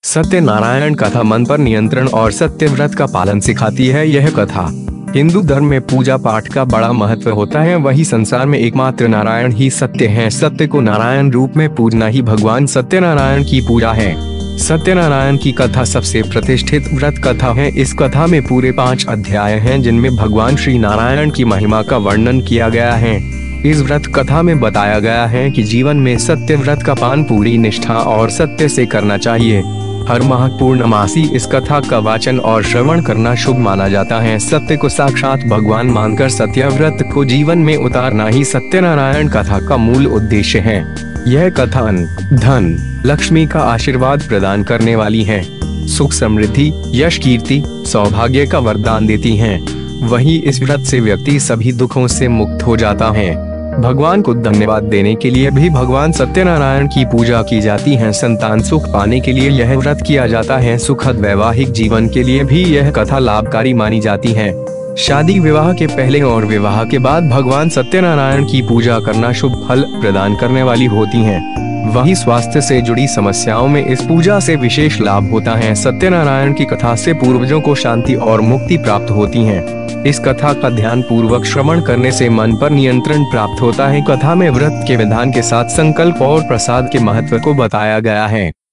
सत्यनारायण कथा मन पर नियंत्रण और सत्य व्रत का पालन सिखाती है। यह कथा हिंदू धर्म में पूजा पाठ का बड़ा महत्व होता है। वही संसार में एकमात्र नारायण ही सत्य हैं। सत्य को नारायण रूप में पूजना ही भगवान सत्यनारायण की पूजा है। सत्यनारायण की कथा सबसे प्रतिष्ठित व्रत कथा है। इस कथा में पूरे 5 अध्याय हैं, जिनमें भगवान श्री नारायण की महिमा का वर्णन किया गया है। इस व्रत कथा में बताया गया है कि जीवन में सत्य व्रत का पालन पूरी निष्ठा और सत्य से करना चाहिए। हर माह पूर्णमासी इस कथा का वाचन और श्रवण करना शुभ माना जाता है। सत्य को साक्षात भगवान मानकर सत्य व्रत को जीवन में उतारना ही सत्यनारायण कथा का मूल उद्देश्य है। यह कथा अन्न, धन, लक्ष्मी का आशीर्वाद प्रदान करने वाली है। सुख, समृद्धि, यश, कीर्ति, सौभाग्य का वरदान देती है। वहीं इस व्रत से व्यक्ति सभी दुखों से मुक्त हो जाता है। भगवान को धन्यवाद देने के लिए भी भगवान सत्यनारायण की पूजा की जाती है। संतान सुख पाने के लिए यह व्रत किया जाता है। सुखद वैवाहिक जीवन के लिए भी यह कथा लाभकारी मानी जाती है। शादी विवाह के पहले और विवाह के बाद भगवान सत्यनारायण की पूजा करना शुभ फल प्रदान करने वाली होती है। वहीं स्वास्थ्य से जुड़ी समस्याओं में इस पूजा से विशेष लाभ होता है। सत्यनारायण की कथा से पूर्वजों को शांति और मुक्ति प्राप्त होती है। इस कथा का ध्यान पूर्वक श्रवण करने से मन पर नियंत्रण प्राप्त होता है। कथा में व्रत के विधान के साथ संकल्प और प्रसाद के महत्व को बताया गया है।